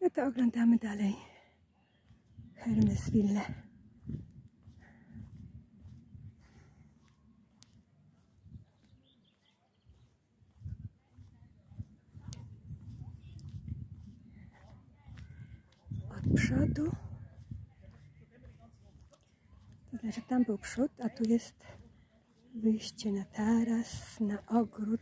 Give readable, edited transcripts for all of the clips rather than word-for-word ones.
No to oglądamy dalej Hermesville. Od przodu, to znaczy tam był przód, a tu jest wyjście na taras, na ogród.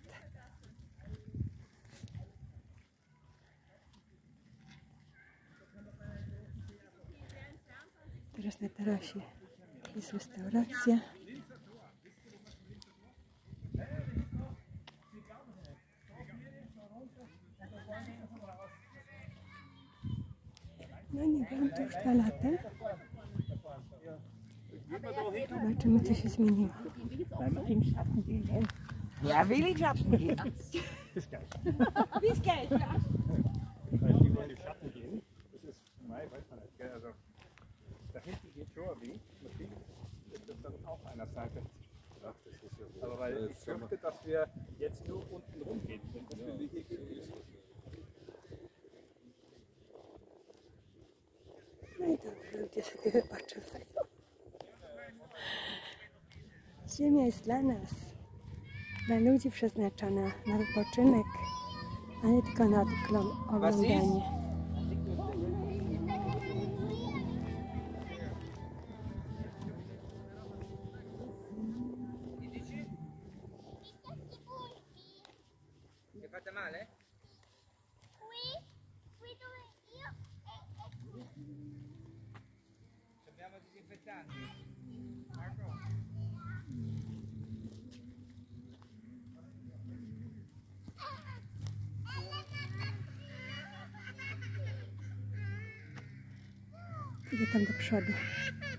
Teraz na tarasie jest restauracja. No nie byłam tu już 2 lata. Zobaczymy, co się zmieniło. Ja, will ich Schatten gehen. Bis gleich. Bis gleich, ja. Weil die wollen in den Schatten gehen. Das ist Mai, weiß man nicht, gell? Also, da hinten geht schon ein Weg. Ist das dann auch einer Seite. Ach, das ist ja so. Aber weil ich fürchte, dass wir jetzt nur unten rumgehen. Wenn das ja, hier geht. No i dobrze, ludzie sobie wypoczywają. Ziemia jest dla nas, dla ludzi przeznaczona na wypoczynek, a nie tylko na oglądanie. Fate male? Abbiamo disinfettanti. Idę tam do przodu.